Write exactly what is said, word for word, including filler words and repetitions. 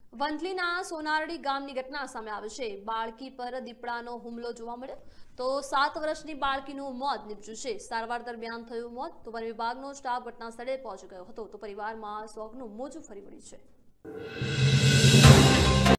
વંથલીના સોનારડી ગામની ઘટના સામે આવી છે। બાળકી પર દીપડાનો હુમલો જોવા મળ્યો તો સાત વર્ષની બાળકીનું મોત નીપજ્યું છે। સારવાર દરમિયાન થયું મોત તો વન વિભાગનો સ્ટાફ ઘટના સ્થળે પહોંચી ગયો હતો તો પરિવારમાં શોકનું મોજું ફરી વળ્યું છે।